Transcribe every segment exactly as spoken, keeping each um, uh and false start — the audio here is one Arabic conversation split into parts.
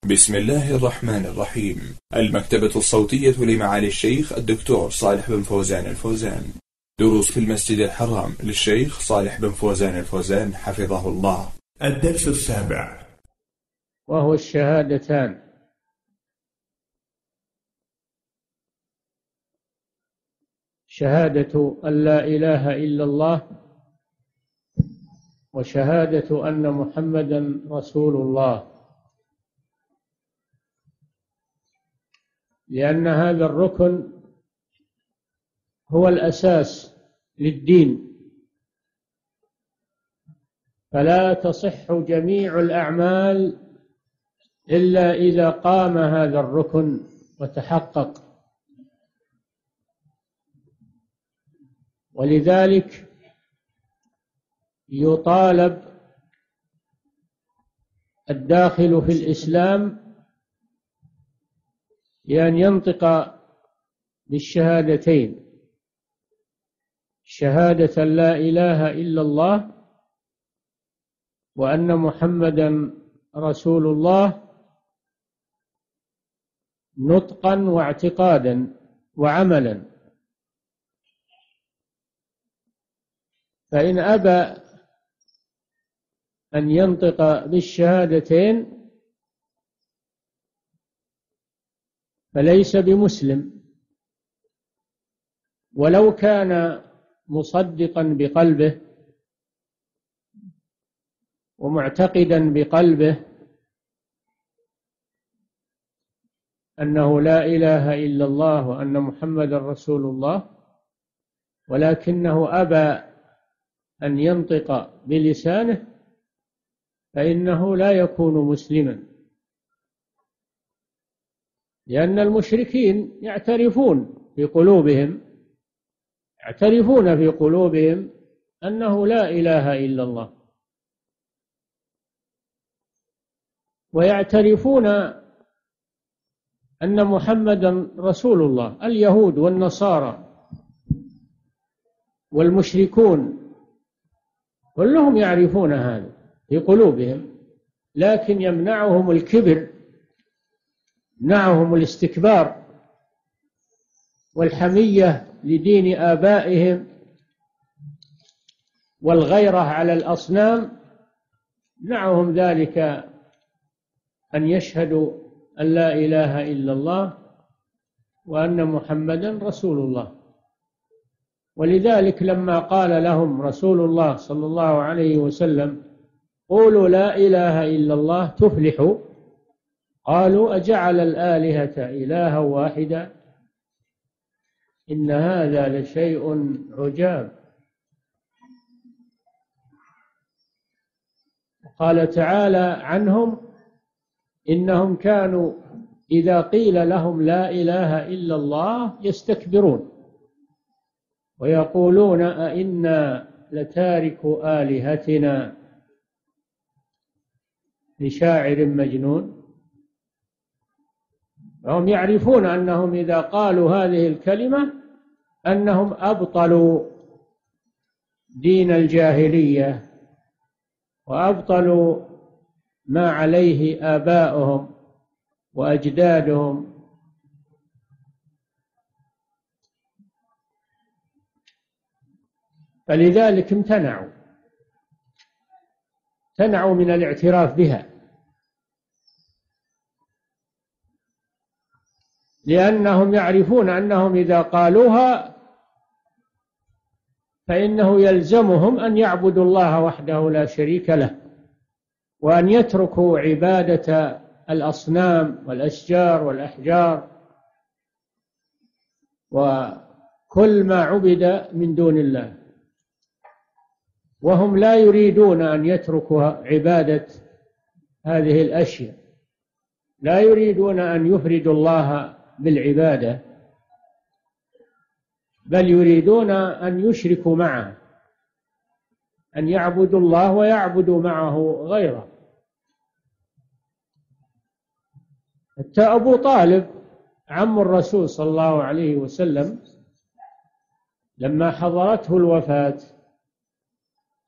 بسم الله الرحمن الرحيم. المكتبة الصوتية لمعالي الشيخ الدكتور صالح بن فوزان الفوزان. دروس في المسجد الحرام للشيخ صالح بن فوزان الفوزان حفظه الله. الدرس السابع، وهو الشهادتان. شهادة أن لا إله إلا الله، وشهادة أن محمدا رسول الله، لأن هذا الركن هو الأساس للدين، فلا تصح جميع الأعمال إلا إذا قام هذا الركن وتحقق. ولذلك يطالب الداخل في الإسلام بأن ينطق بالشهادتين: شهادة لا إله إلا الله، وأن محمدا رسول الله، نطقا واعتقادا وعملا. فإن أبى أن ينطق بالشهادتين فليس بمسلم، ولو كان مصدقا بقلبه ومعتقدا بقلبه أنه لا إله إلا الله وأن محمدا رسول الله، ولكنه أبى أن ينطق بلسانه، فإنه لا يكون مسلما، لأن المشركين يعترفون في قلوبهم يعترفون في قلوبهم أنه لا إله إلا الله، ويعترفون أن محمدا رسول الله. اليهود والنصارى والمشركون كلهم يعرفون هذا في قلوبهم، لكن يمنعهم الكبر، يمنعهم الاستكبار والحمية لدين آبائهم والغيرة على الأصنام، يمنعهم ذلك أن يشهدوا أن لا إله إلا الله وأن محمدا رسول الله. ولذلك لما قال لهم رسول الله صلى الله عليه وسلم: قولوا لا إله إلا الله تفلحوا، قالوا: أجعل الآلهة إلها واحدا إن هذا لشيء عجاب. قال تعالى عنهم: إنهم كانوا إذا قيل لهم لا إله إلا الله يستكبرون ويقولون أئنا لتاركو آلهتنا لشاعر مجنون. هم يعرفون أنهم إذا قالوا هذه الكلمة أنهم أبطلوا دين الجاهلية وأبطلوا ما عليه آباؤهم وأجدادهم. فلذلك امتنعوا امتنعوا من الاعتراف بها، لأنهم يعرفون أنهم إذا قالوها فإنه يلزمهم أن يعبدوا الله وحده لا شريك له، وأن يتركوا عبادة الأصنام والأشجار والأحجار وكل ما عبد من دون الله. وهم لا يريدون أن يتركوا عبادة هذه الأشياء، لا يريدون أن يفردوا الله بالعبادة، بل يريدون أن يشركوا معه، أن يعبدوا الله ويعبدوا معه غيره. حتى أبو طالب عم الرسول صلى الله عليه وسلم لما حضرته الوفاة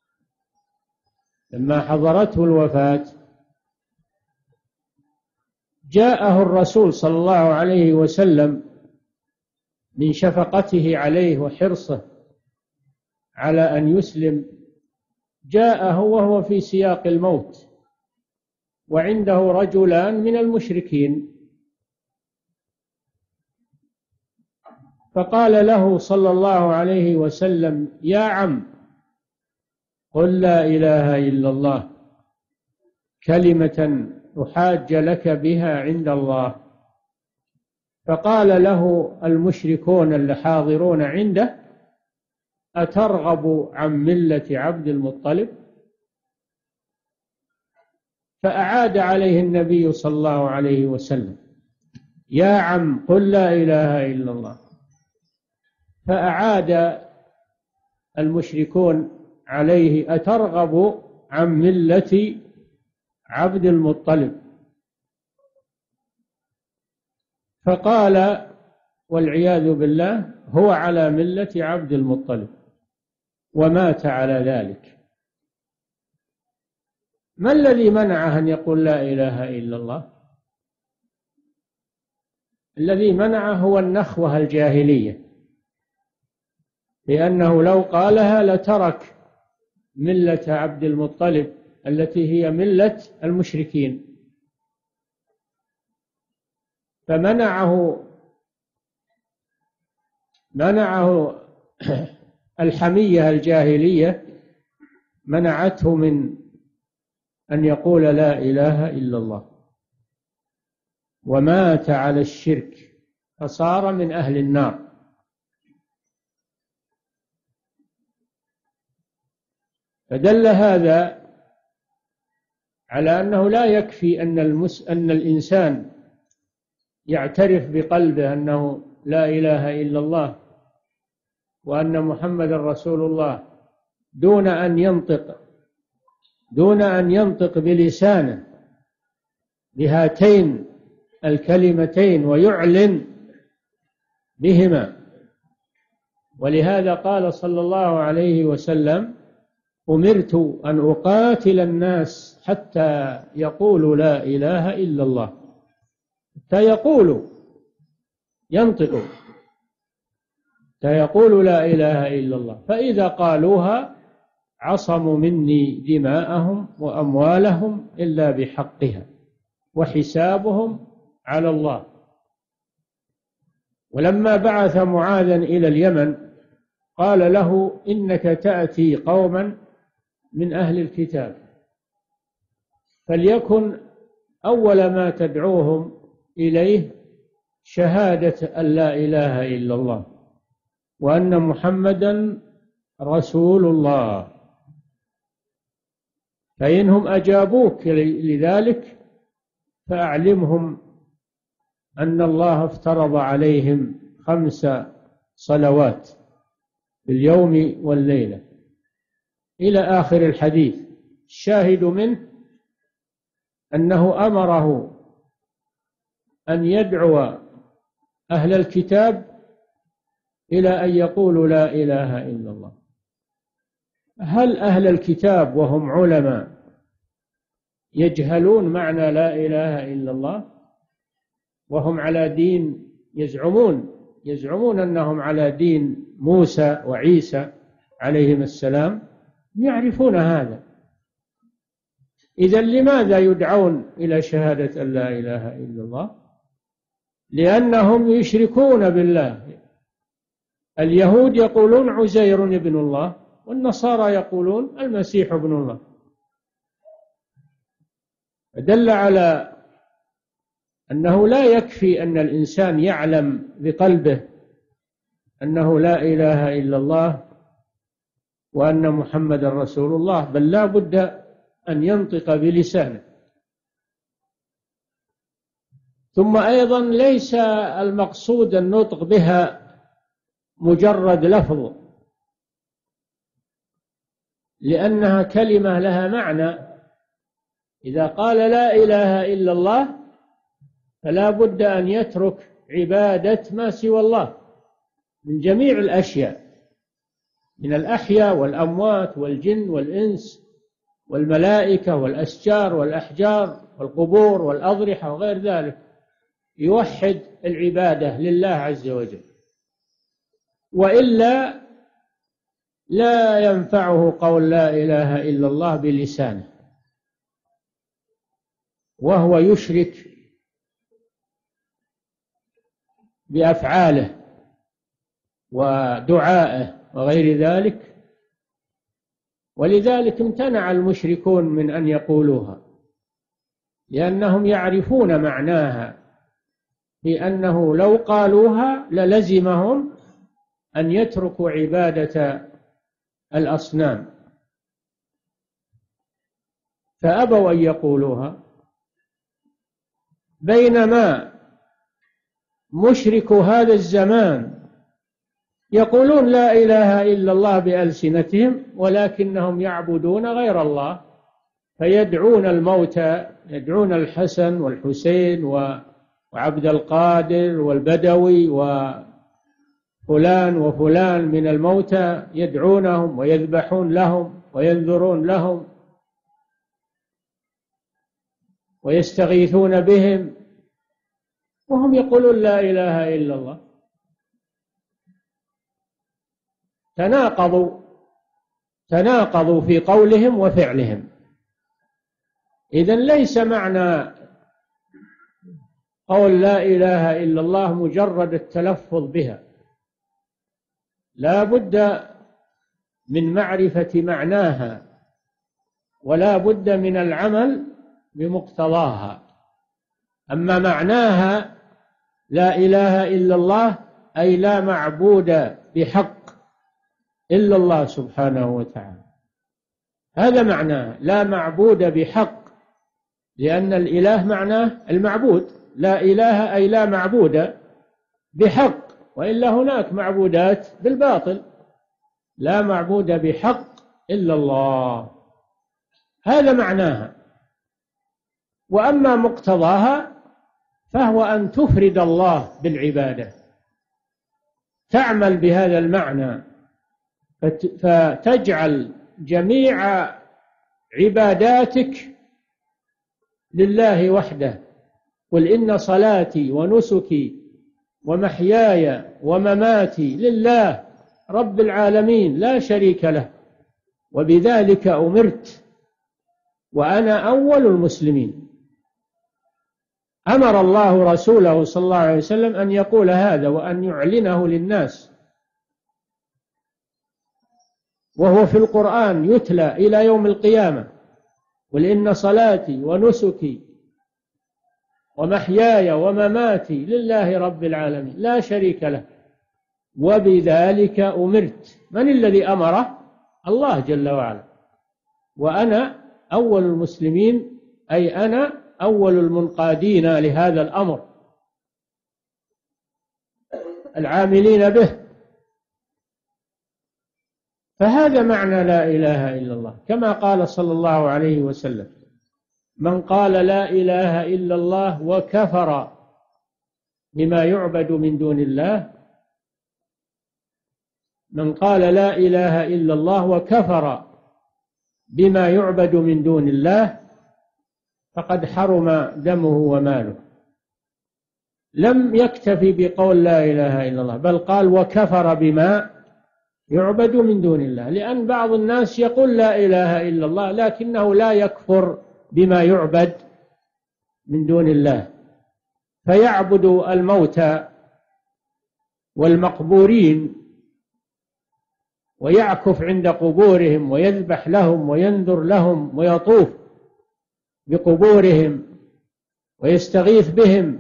لما حضرته الوفاة جاءه الرسول صلى الله عليه وسلم من شفقته عليه وحرصه على أن يسلم، جاءه وهو في سياق الموت وعنده رجلان من المشركين، فقال له صلى الله عليه وسلم: يا عم، قل لا إله إلا الله كلمة أحاج لك بها عند الله. فقال له المشركون اللي حاضرون عنده: أترغب عن ملة عبد المطلب؟ فأعاد عليه النبي صلى الله عليه وسلم: يا عم، قل لا إله إلا الله. فأعاد المشركون عليه: أترغب عن ملة عبد المطلب؟ فقال والعياذ بالله: هو على ملة عبد المطلب، ومات على ذلك. ما الذي منعه أن يقول لا إله إلا الله؟ الذي منعه هو النخوة الجاهلية، لأنه لو قالها لترك ملة عبد المطلب التي هي ملة المشركين، فمنعه منعه الحمية الجاهلية منعته من أن يقول لا إله إلا الله، ومات على الشرك فصار من أهل النار. فدل هذا على أنه لا يكفي أن, المس... أن الإنسان يعترف بقلبه أنه لا إله إلا الله وأن محمد رسول الله دون أن ينطق دون أن ينطق بلسانه بهاتين الكلمتين ويعلن بهما. ولهذا قال صلى الله عليه وسلم: أمرت أن أقاتل الناس حتى يقولوا لا إله إلا الله، حتى يقولوا ينطقوا حتى يقولوا لا إله إلا الله، فإذا قالوها عصموا مني دماءهم وأموالهم إلا بحقها وحسابهم على الله. ولما بعث معاذا إلى اليمن قال له: إنك تأتي قوما من أهل الكتاب، فليكن أول ما تدعوهم إليه شهادة أن لا إله إلا الله وأن محمدا رسول الله، فإنهم أجابوك لذلك فأعلمهم أن الله افترض عليهم خمس صلوات في اليوم والليلة إلى آخر الحديث. الشاهد منه أنه أمره أن يدعو أهل الكتاب إلى أن يقولوا لا إله إلا الله. هل أهل الكتاب وهم علماء يجهلون معنى لا إله إلا الله وهم على دين يزعمون يزعمون أنهم على دين موسى وعيسى عليهم السلام؟ يعرفون هذا. إذن لماذا يدعون إلى شهادة أن لا إله إلا الله؟ لأنهم يشركون بالله. اليهود يقولون عزير ابن الله، والنصارى يقولون المسيح ابن الله. دل على أنه لا يكفي أن الإنسان يعلم بقلبه أنه لا إله إلا الله وأن محمد رسول الله، بل لا بد أن ينطق بلسانه. ثم أيضا ليس المقصود النطق بها مجرد لفظ، لأنها كلمة لها معنى. إذا قال لا إله إلا الله فلا بد أن يترك عبادة ما سوى الله من جميع الأشياء، من الأحياء والأموات والجن والإنس والملائكة والأشجار والأحجار والقبور والأضرحة وغير ذلك، يوحد العبادة لله عز وجل، وإلا لا ينفعه قول لا إله إلا الله بلسانه، وهو يشرك بأفعاله ودعائه وغير ذلك. ولذلك امتنع المشركون من أن يقولوها، لأنهم يعرفون معناها، لأنه لو قالوها للزمهم أن يتركوا عبادة الأصنام، فأبوا أن يقولوها. بينما مشرك هذا الزمان يقولون لا إله إلا الله بألسنتهم، ولكنهم يعبدون غير الله، فيدعون الموتى، يدعون الحسن والحسين وعبد القادر والبدوي وفلان وفلان من الموتى، يدعونهم ويذبحون لهم وينذرون لهم ويستغيثون بهم، وهم يقولون لا إله إلا الله. تناقضوا تناقضوا في قولهم وفعلهم. إذن ليس معنى قول لا إله إلا الله مجرد التلفظ بها، لا بد من معرفة معناها، ولا بد من العمل بمقتضاها. أما معناها لا إله إلا الله أي لا معبود بحق إلا الله سبحانه وتعالى، هذا معناه لا معبود بحق، لأن الإله معناه المعبود، لا إله أي لا معبود بحق، وإلا هناك معبودات بالباطل، لا معبود بحق إلا الله، هذا معناها. وأما مقتضاها فهو أن تفرد الله بالعبادة، تعمل بهذا المعنى، فتجعل جميع عباداتك لله وحده. قل إن صلاتي ونسكي ومحياي ومماتي لله رب العالمين لا شريك له، وبذلك أمرت وأنا أول المسلمين. أمر الله رسوله صلى الله عليه وسلم أن يقول هذا وأن يعلنه للناس، وهو في القرآن يتلى إلى يوم القيامة. قل إن صلاتي ونسكي ومحياي ومماتي لله رب العالمين لا شريك له وبذلك أمرت. من الذي أمره؟ الله جل وعلا. وأنا أول المسلمين أي أنا أول المنقادين لهذا الأمر العاملين به. فهذا معنى لا إله إلا الله، كما قال صلى الله عليه وسلم: من قال لا إله إلا الله وكفر بما يعبد من دون الله، من قال لا إله إلا الله وكفر بما يعبد من دون الله فقد حرم دمه وماله. لم يكتفي بقول لا إله إلا الله، بل قال وكفر بما يعبد من دون الله، لأن بعض الناس يقول لا إله إلا الله لكنه لا يكفر بما يعبد من دون الله، فيعبد الموتى والمقبورين ويعكف عند قبورهم ويذبح لهم وينذر لهم ويطوف بقبورهم ويستغيث بهم،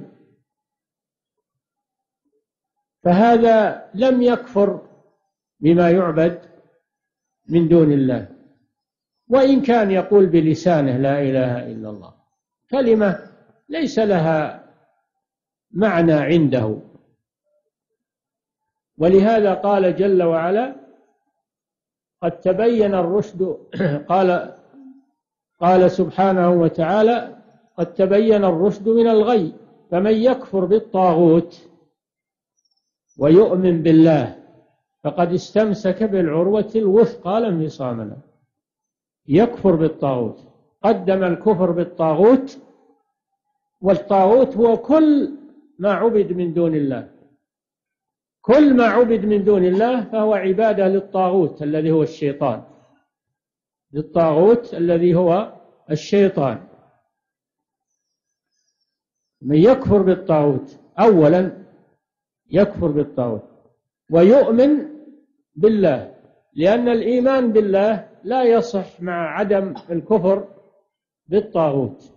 فهذا لم يكفر بما يعبد من دون الله، وإن كان يقول بلسانه لا إله إلا الله، كلمة ليس لها معنى عنده. ولهذا قال جل وعلا: قد تبين الرشد قال قال سبحانه وتعالى: قد تبين الرشد من الغي، فمن يكفر بالطاغوت ويؤمن بالله فقد استمسك بالعروة الوثقى لا انفصام لها. يكفر بالطاغوت، قدم الكفر بالطاغوت والطاغوت هو كل ما عبد من دون الله، كل ما عبد من دون الله فهو عبادة للطاغوت الذي هو الشيطان، للطاغوت الذي هو الشيطان. من يكفر بالطاغوت أولا يكفر بالطاغوت ويؤمن بالله، لأن الإيمان بالله لا يصح مع عدم الكفر بالطاغوت.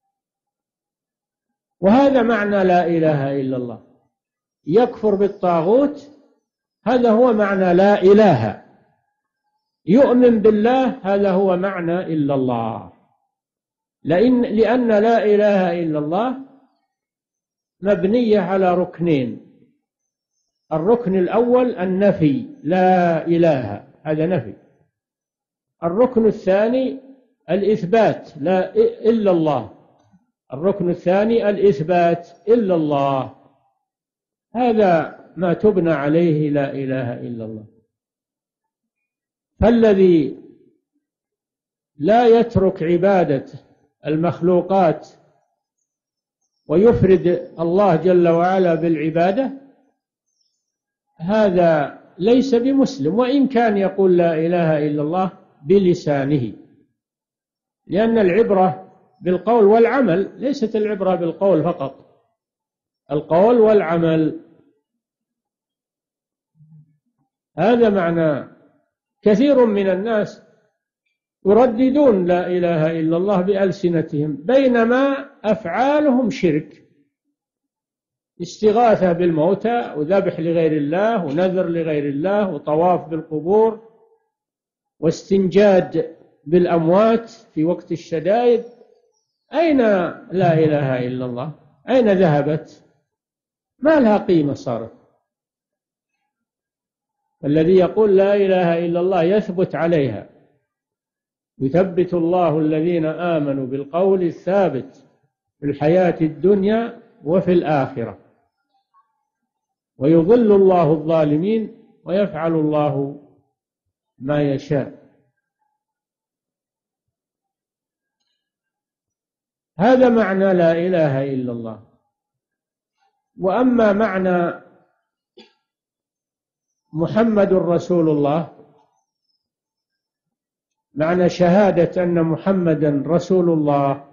وهذا معنى لا إله إلا الله، يكفر بالطاغوت هذا هو معنى لا إله، يؤمن بالله هذا هو معنى إلا الله. لأن, لأن لا إله إلا الله مبنية على ركنين، الركن الأول النفي، لا إله، هذا نفي. الركن الثاني الإثبات، لا إلا الله. الركن الثاني الإثبات إلا الله، هذا ما تبنى عليه لا إله إلا الله. فالذي لا يترك عبادة المخلوقات ويفرد الله جل وعلا بالعبادة هذا ليس بمسلم، وإن كان يقول لا إله إلا الله بلسانه، لأن العبرة بالقول والعمل، ليست العبرة بالقول فقط، القول والعمل. هذا معنى كثير من الناس يرددون لا إله إلا الله بألسنتهم بينما أفعالهم شرك، استغاثة بالموتى وذبح لغير الله ونذر لغير الله وطواف بالقبور واستنجاد بالأموات في وقت الشدائد. أين لا إله إلا الله؟ أين ذهبت؟ ما لها قيمة صارت. الذي يقول لا إله إلا الله يثبت عليها، يثبت الله الذين آمنوا بالقول الثابت في الحياة الدنيا وفي الآخرة، ويضل الله الظالمين ويفعل الله ما يشاء. هذا معنى لا إله إلا الله. وأما معنى محمد رسول الله، معنى شهادة أن محمدا رسول الله،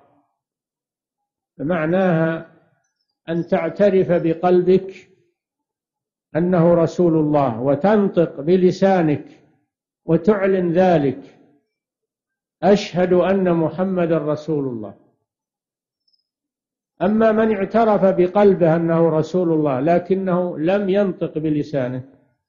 فمعناها أن تعترف بقلبك أنه رسول الله وتنطق بلسانك وتعلن ذلك، أشهد أن محمدا رسول الله. أما من اعترف بقلبه أنه رسول الله لكنه لم ينطق بلسانه،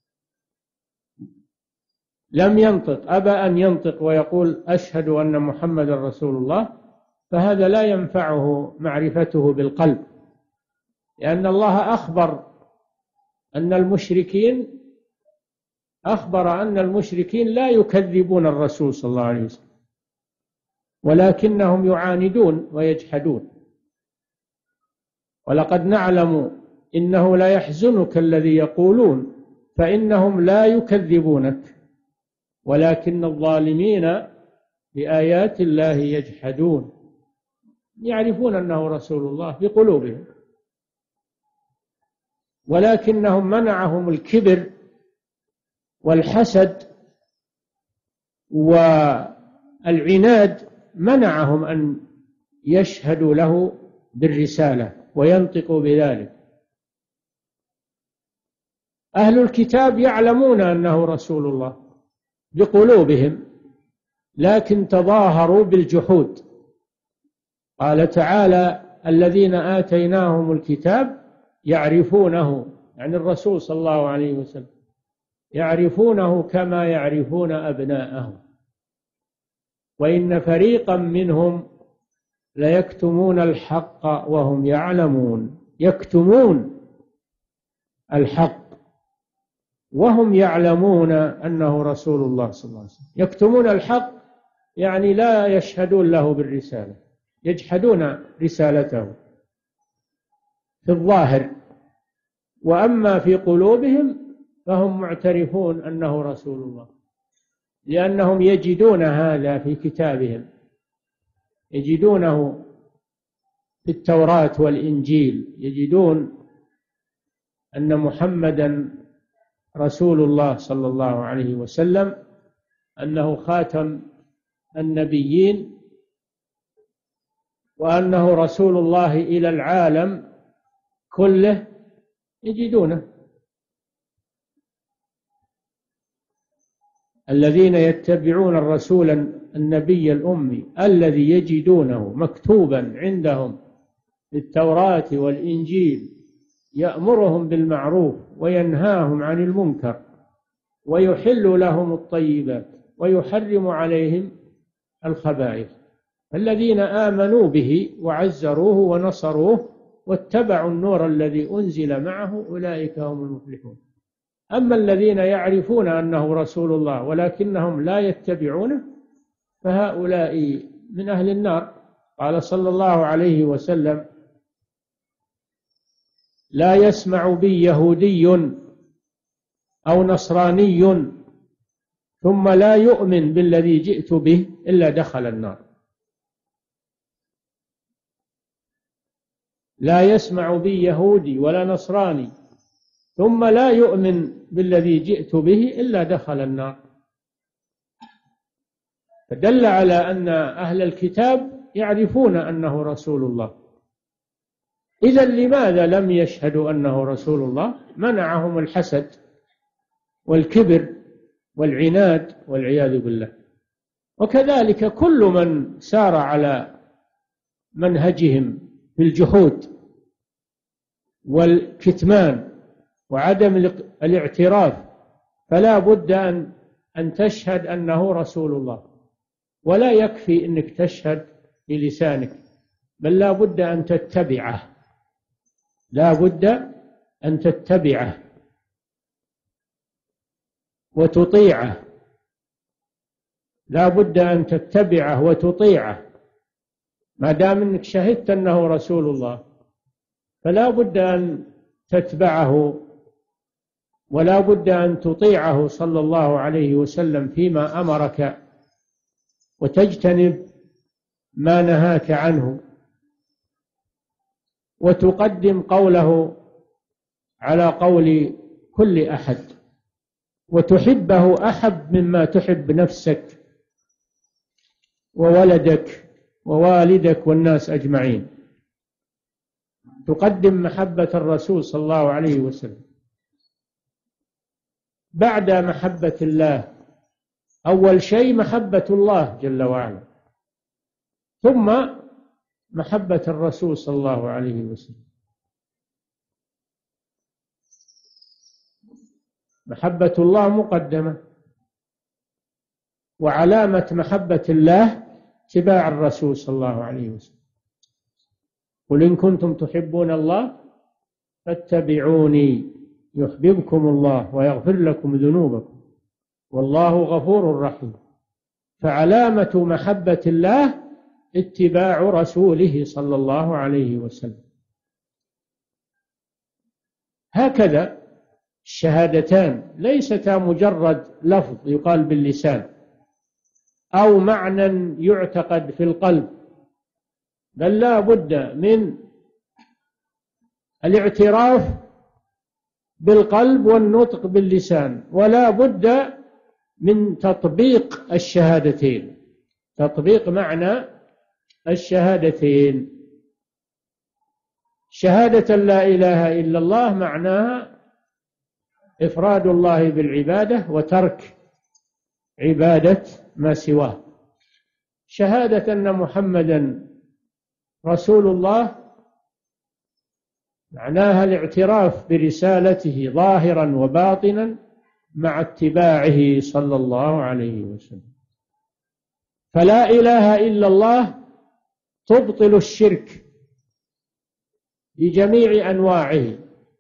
لم ينطق، أبى أن ينطق ويقول أشهد أن محمدا رسول الله، فهذا لا ينفعه معرفته بالقلب، لأن الله أخبر أن المشركين أخبر أن المشركين لا يكذبون الرسول صلى الله عليه وسلم، ولكنهم يعاندون ويجحدون. ولقد نعلم إنه لا يحزنك الذي يقولون فإنهم لا يكذبونك ولكن الظالمين بآيات الله يجحدون. يعرفون أنه رسول الله بقلوبهم، ولكنهم منعهم الكبر والحسد والعناد، منعهم أن يشهدوا له بالرسالة وينطقوا بذلك. أهل الكتاب يعلمون أنه رسول الله بقلوبهم، لكن تظاهروا بالجحود. قال تعالى الذين آتيناهم الكتاب يعرفونه، يعني الرسول صلى الله عليه وسلم، يعرفونه كما يعرفون أبناءهم وإن فريقا منهم ليكتمون الحق وهم يعلمون. يكتمون الحق وهم يعلمون أنه رسول الله صلى الله عليه وسلم. يكتمون الحق يعني لا يشهدون له بالرسالة، يجحدون رسالته في الظاهر، وأما في قلوبهم فهم معترفون أنه رسول الله، لأنهم يجدون هذا في كتابهم، يجدونه في التوراة والإنجيل يجدون أن محمدا رسول الله صلى الله عليه وسلم، أنه خاتم النبيين، وأنه رسول الله إلى العالم كله، يجدونه. الذين يتبعون الرسول النبي الأمي الذي يجدونه مكتوبا عندهم في التوراة والإنجيل يأمرهم بالمعروف وينهاهم عن المنكر ويحل لهم الطيبات ويحرم عليهم الخبائث. الذين آمنوا به وعزروه ونصروه واتبعوا النور الذي أنزل معه أولئك هم المفلحون. أما الذين يعرفون أنه رسول الله ولكنهم لا يتبعونه فهؤلاء من أهل النار. قال صلى الله عليه وسلم: لا يسمع بي يهودي أو نصراني ثم لا يؤمن بالذي جئت به إلا دخل النار. لا يسمع بي يهودي ولا نصراني ثم لا يؤمن بالذي جئت به إلا دخل النار. فدل على أن أهل الكتاب يعرفون أنه رسول الله. إذن لماذا لم يشهدوا أنه رسول الله؟ منعهم الحسد والكبر والعناد والعياذ بالله. وكذلك كل من سار على منهجهم في الجحود والكتمان وعدم الاعتراف فلا بد أن أن تشهد أنه رسول الله. ولا يكفي أنك تشهد بلسانك، بل لا بد أن تتبعه، لا بد أن تتبعه وتطيعه، لا بد أن تتبعه وتطيعه. ما دام أنك شهدت أنه رسول الله فلا بد أن تتبعه ولا بد أن تطيعه صلى الله عليه وسلم فيما أمرك وتجتنب ما نهاك عنه، وتقدم قوله على قول كل أحد، وتحبه أحب مما تحب نفسك وولدك ووالدك والناس أجمعين. تقدم محبة الرسول صلى الله عليه وسلم بعد محبة الله. أول شيء محبة الله جل وعلا، ثم محبة الرسول صلى الله عليه وسلم. محبة الله مقدمة، وعلامة محبة الله اتباع الرسول صلى الله عليه وسلم. قل إن كنتم تحبون الله فاتبعوني يحببكم الله ويغفر لكم ذنوبكم والله غفور رحيم. فعلامة محبة الله اتباع رسوله صلى الله عليه وسلم. هكذا الشهادتان ليستا مجرد لفظ يقال باللسان أو معنى يعتقد في القلب، بل لا بد من الاعتراف بالقلب والنطق باللسان، ولا بد من تطبيق الشهادتين، تطبيق معنى الشهادتين. شهادة لا إله إلا الله معناها إفراد الله بالعبادة وترك عبادة ما سواه. شهادة أن محمدا رسول الله معناها الاعتراف برسالته ظاهرا وباطنا مع اتباعه صلى الله عليه وسلم. فلا إله إلا الله تبطل الشرك بجميع أنواعه،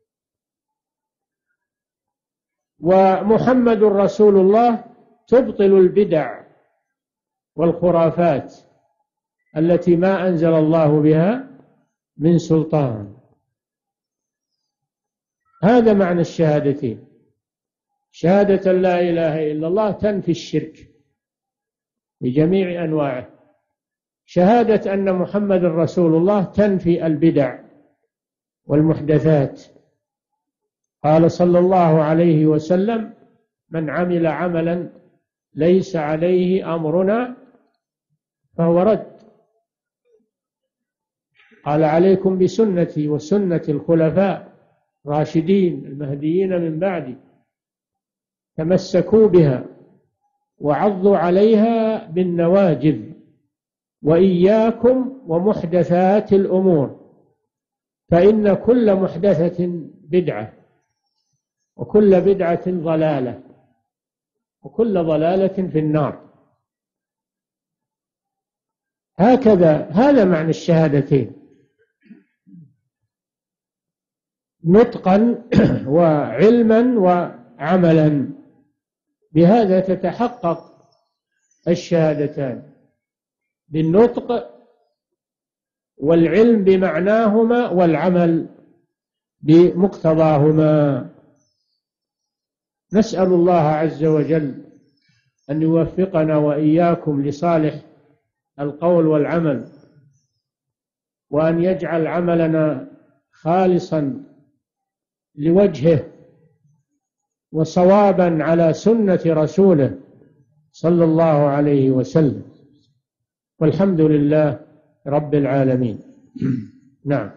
ومحمد رسول الله تبطل البدع والخرافات التي ما أنزل الله بها من سلطان. هذا معنى الشهادتين. شهادة لا إله إلا الله تنفي الشرك بجميع أنواعه. شهادة أن محمد رسول الله تنفي البدع والمحدثات. قال صلى الله عليه وسلم: من عمل عملا ليس عليه أمرنا فهو رد. قال: عليكم بسنتي وسنة الخلفاء الراشدين المهديين من بعدي، تمسكوا بها وعضوا عليها بالنواجذ، وإياكم ومحدثات الأمور، فإن كل محدثة بدعة، وكل بدعة ضلالة، وكل ضلالة في النار. هكذا، هذا معنى الشهادتين، نطقا وعلما وعملا، بهذا تتحقق الشهادتان، بالنطق والعلم بمعناهما والعمل بمقتضاهما. نسأل الله عز وجل أن يوفقنا وإياكم لصالح القول والعمل، وأن يجعل عملنا خالصا لوجهه وصوابا على سنة رسوله صلى الله عليه وسلم، والحمد لله رب العالمين. نعم.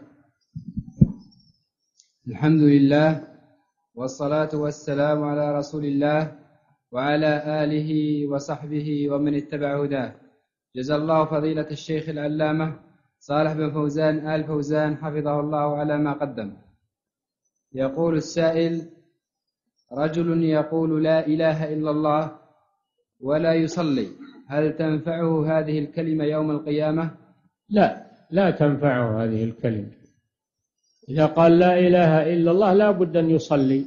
الحمد لله، والصلاة والسلام على رسول الله وعلى آله وصحبه ومن اتبع هداه. جزا الله فضيلة الشيخ العلامة صالح بن فوزان آل فوزان حفظه الله على ما قدم. يقول السائل: رجل يقول لا إله إلا الله ولا يصلي، هل تنفعه هذه الكلمة يوم القيامة؟ لا، لا تنفعه هذه الكلمة. إذا قال لا إله إلا الله لا بد أن يصلي،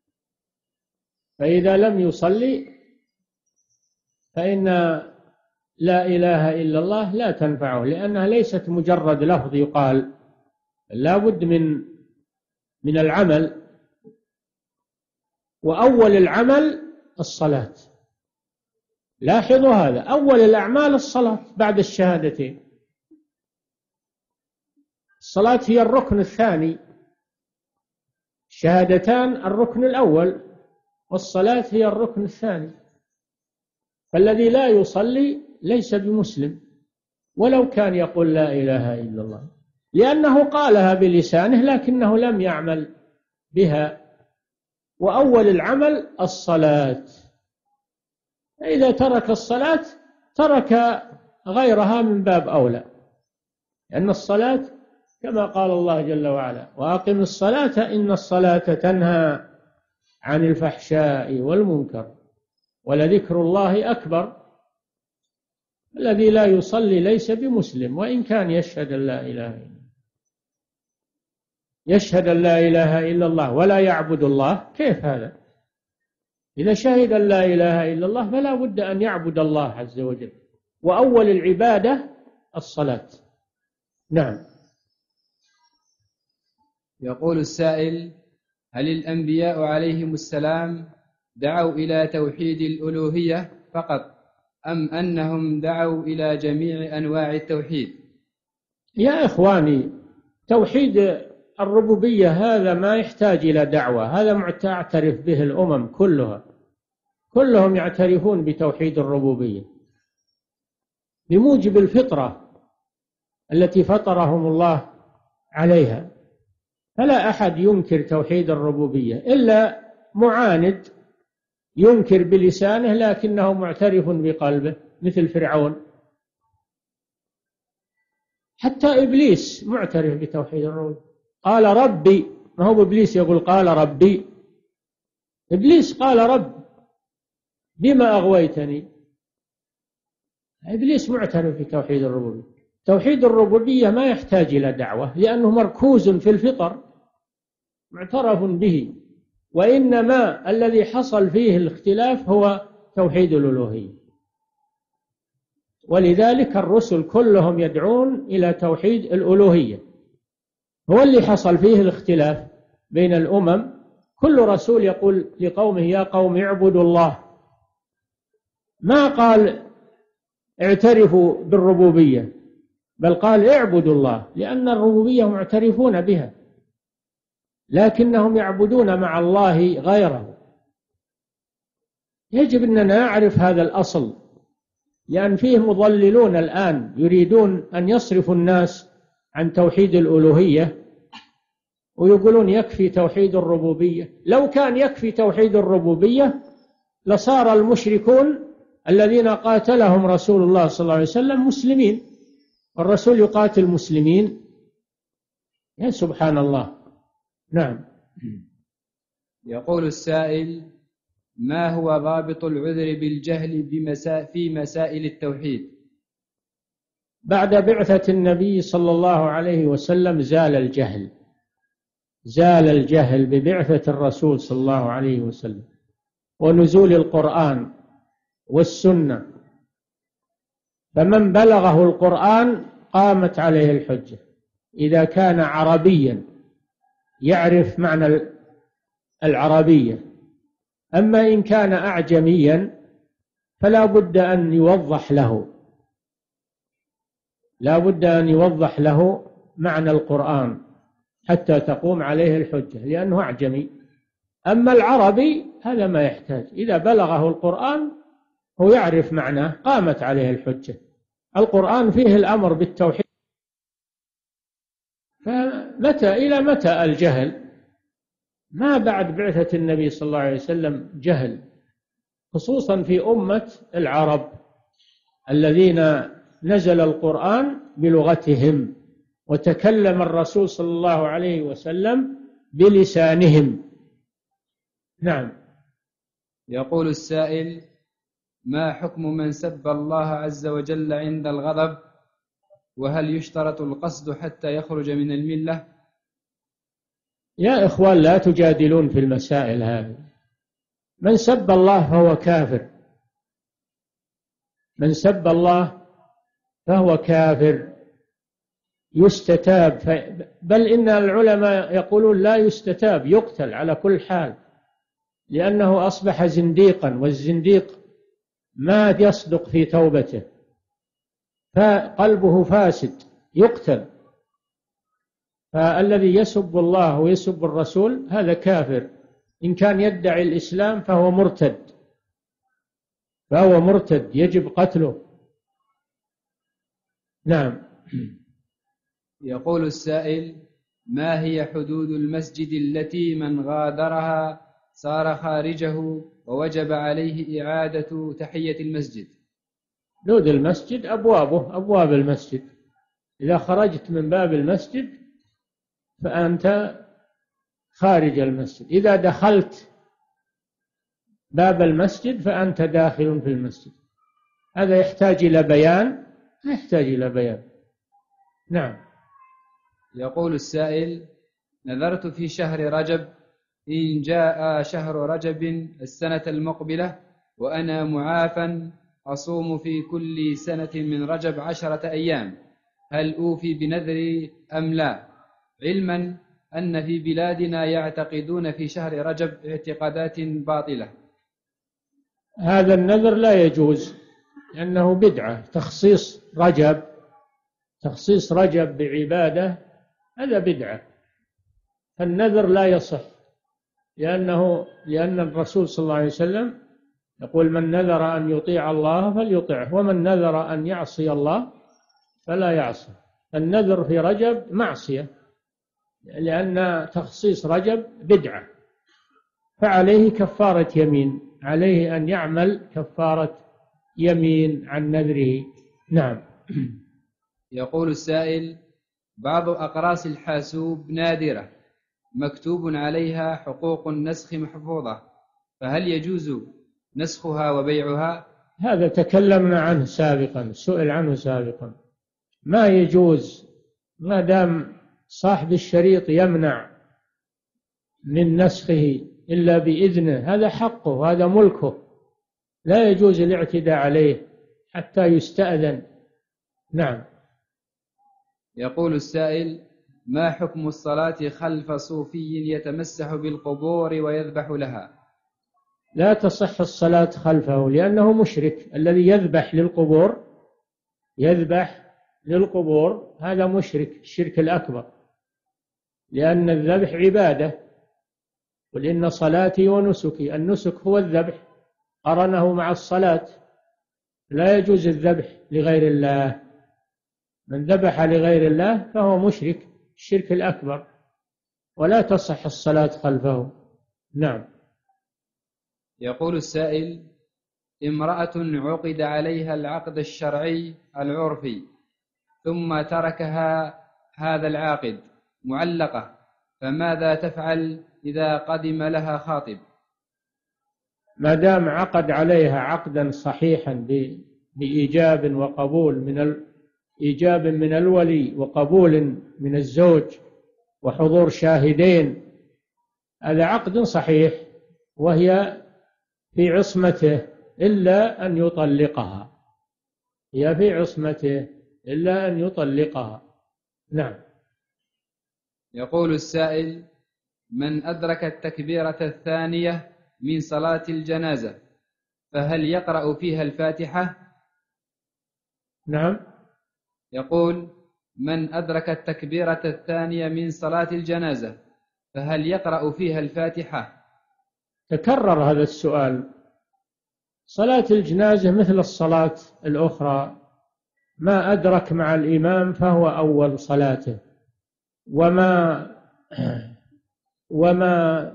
فإذا لم يصلي فإن لا إله إلا الله لا تنفعه، لأنها ليست مجرد لفظ يقال، لا بد من من العمل، وأول العمل الصلاة. لاحظوا هذا، أول الأعمال الصلاة بعد الشهادتين. الصلاة هي الركن الثاني، الشهادتان الركن الأول، والصلاة هي الركن الثاني. فالذي لا يصلي ليس بمسلم ولو كان يقول لا إله إلا الله، لأنه قالها بلسانه لكنه لم يعمل بها، وأول العمل الصلاة. إذا ترك الصلاة ترك غيرها من باب أولى، لأن الصلاة كما قال الله جل وعلا: وأقم الصلاة إن الصلاة تنهى عن الفحشاء والمنكر ولذكر الله أكبر. الذي لا يصلي ليس بمسلم وإن كان يشهد أن لا إله إلا الله، يشهد أن لا إله إلا الله ولا يعبد الله، كيف هذا؟ إذا شهد أن لا إله إلا الله فلا بد أن يعبد الله عز وجل، وأول العبادة الصلاة. نعم. يقول السائل: هل الأنبياء عليهم السلام دعوا إلى توحيد الألوهية فقط، أم أنهم دعوا إلى جميع أنواع التوحيد؟ يا إخواني، توحيد الربوبية هذا ما يحتاج إلى دعوة، هذا تعترف به الأمم كلها، كلهم يعترفون بتوحيد الربوبية بموجب الفطرة التي فطرهم الله عليها. فلا أحد ينكر توحيد الربوبية إلا معاند ينكر بلسانه لكنه معترف بقلبه، مثل فرعون. حتى إبليس معترف بتوحيد الربوبية، قال ربي، ما هو إبليس يقول قال ربي، إبليس قال رب بما أغويتني. إبليس معترف بتوحيد الربوبية. توحيد الربوبية ما يحتاج إلى دعوة لأنه مركوز في الفطر معترف به، وإنما الذي حصل فيه الاختلاف هو توحيد الألوهية. ولذلك الرسل كلهم يدعون إلى توحيد الألوهية، هو اللي حصل فيه الاختلاف بين الأمم. كل رسول يقول لقومه يا قوم اعبدوا الله، ما قال اعترفوا بالربوبية، بل قال اعبدوا الله، لأن الربوبية معترفون بها، لكنهم يعبدون مع الله غيره. يجب أننا نعرف هذا الأصل، لأن فيه مضللون الآن يريدون أن يصرفوا الناس عن توحيد الألوهية، ويقولون يكفي توحيد الربوبية. لو كان يكفي توحيد الربوبية لصار المشركون الذين قاتلهم رسول الله صلى الله عليه وسلم مسلمين، والرسول يقاتل مسلمين. يا سبحان الله. نعم. يقول السائل: ما هو ضابط العذر بالجهل بمسا... في مسائل التوحيد؟ بعد بعثة النبي صلى الله عليه وسلم زال الجهل، زال الجهل ببعثة الرسول صلى الله عليه وسلم ونزول القرآن والسنة، فمن بلغه القرآن قامت عليه الحجة إذا كان عربيا يعرف معنى العربية. أما إن كان أعجميا فلا بد أن يوضح له لا بد أن يوضح له معنى القرآن حتى تقوم عليه الحجة، لأنه أعجمي. أما العربي هذا ما يحتاج، إذا بلغه القرآن هو يعرف معناه قامت عليه الحجة. القرآن فيه الأمر بالتوحيد، فمتى إلى متى الجهل؟ ما بعد بعثة النبي صلى الله عليه وسلم جهل، خصوصا في أمة العرب الذين نزل القرآن بلغتهم وتكلم الرسول صلى الله عليه وسلم بلسانهم. نعم. يقول السائل: ما حكم من سب الله عز وجل عند الغضب؟ وهل يشترط القصد حتى يخرج من الملة؟ يا إخوان، لا تجادلون في المسائل هذه. من سب الله فهو كافر، من سب الله فهو كافر يستتاب، بل إن العلماء يقولون لا يستتاب، يقتل على كل حال، لأنه أصبح زنديقا، والزنديق ما يصدق في توبته، فقلبه فاسد، يقتل. فالذي يسب الله ويسب الرسول هذا كافر، إن كان يدعي الإسلام فهو مرتد، فهو مرتد يجب قتله. نعم. يقول السائل: ما هي حدود المسجد التي من غادرها صار خارجه ووجب عليه إعادة تحية المسجد؟ حدود المسجد أبوابه، أبواب المسجد. إذا خرجت من باب المسجد فأنت خارج المسجد، إذا دخلت باب المسجد فأنت داخل في المسجد. هذا يحتاج إلى بيان؟ لا يحتاج إلى بيان. نعم. يقول السائل: نذرت في شهر رجب إن جاء شهر رجب السنة المقبلة وأنا معافى أصوم في كل سنة من رجب عشرة أيام، هل أوفي بنذري أم لا؟ علما أن في بلادنا يعتقدون في شهر رجب اعتقادات باطلة. هذا النذر لا يجوز، لأنه بدعة. تخصيص رجب تخصيص رجب بعبادة هذا بدعة. النذر لا يصح، لأنه لأن الرسول صلى الله عليه وسلم يقول: من نذر أن يطيع الله فليطعه، ومن نذر أن يعصي الله فلا يعصي. النذر في رجب معصية، لأن تخصيص رجب بدعة، فعليه كفارة يمين، عليه أن يعمل كفارة يمين عن نذره. نعم. يقول السائل: بعض أقراص الحاسوب نادرة مكتوب عليها حقوق النسخ محفوظة، فهل يجوز نسخها وبيعها؟ هذا تكلمنا عنه سابقا، سئل عنه سابقا. ما يجوز ما دام صاحب الشريط يمنع من نسخه إلا بإذنه، هذا حقه، هذا ملكه، لا يجوز الاعتداء عليه حتى يستأذن. نعم. يقول السائل: ما حكم الصلاة خلف صوفي يتمسح بالقبور ويذبح لها؟ لا تصح الصلاة خلفه، لأنه مشرك. الذي يذبح للقبور يذبح للقبور هذا مشرك الشرك الأكبر، لأن الذبح عبادة. قل إن صلاتي ونسكي، النسك هو الذبح، قرنه مع الصلاة. لا يجوز الذبح لغير الله، من ذبح لغير الله فهو مشرك الشرك الأكبر، ولا تصح الصلاة خلفه. نعم. يقول السائل: امرأة عقد عليها العقد الشرعي العرفي ثم تركها هذا العاقد معلقة، فماذا تفعل إذا قدم لها خاطب؟ ما دام عقد عليها عقدا صحيحا بإيجاب وقبول من إيجاب من الولي وقبول من الزوج وحضور شاهدين، هذا عقد صحيح وهي في عصمته إلا أن يطلقها، هي في عصمته إلا أن يطلقها. نعم. يقول السائل: من أدرك التكبيرة الثانية من صلاة الجنازة فهل يقرأ فيها الفاتحة؟ نعم. يقول: من أدرك التكبيرة الثانية من صلاة الجنازة فهل يقرأ فيها الفاتحة؟ تكرر هذا السؤال. صلاة الجنازة مثل الصلاة الأخرى، ما أدرك مع الإمام فهو أول صلاته، وما وما